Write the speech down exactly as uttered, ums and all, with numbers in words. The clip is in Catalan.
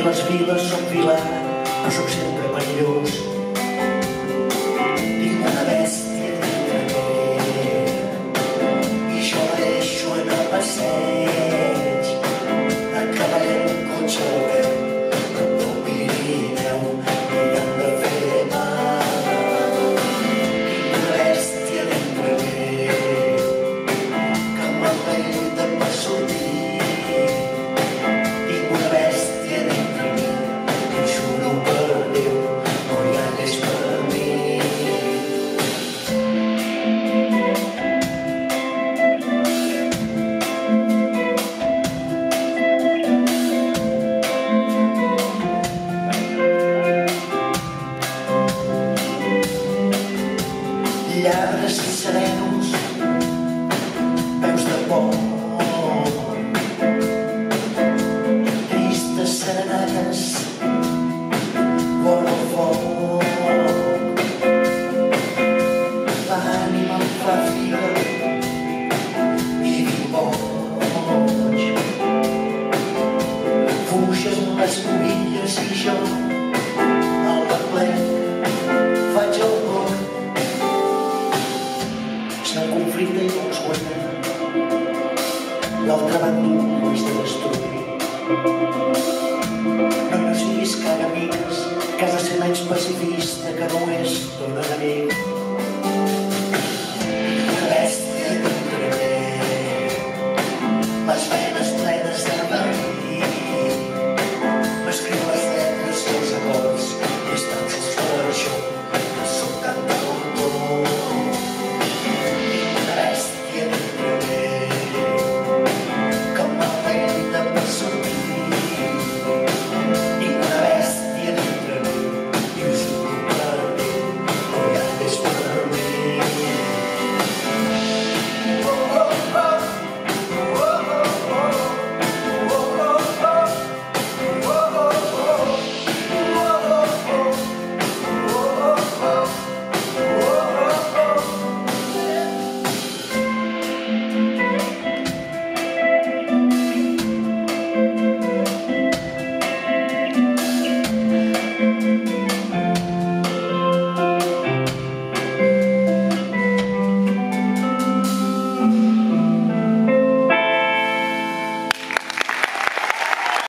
les viles són vilar, però soc sempre perillós. Tinc una bèstia dintre meu i jo la deixo anar a passeig, a cavall en cotxe al peu del Pirineu mirant de fer mal. Tinc una bèstia dintre meu que m'aguaita per sortir. Lladres i serenos, veus de por, tristes serenades, vora el foc. L'ànima em fa figa i viu boig. Fuges amb les cobilles i jo al replec faig el bloc. El conflicte i vols guanyar, l'altre bàndol no és de destruir. No necessitis cara amigues, que has de ser menys pacifista que no és ton enemic.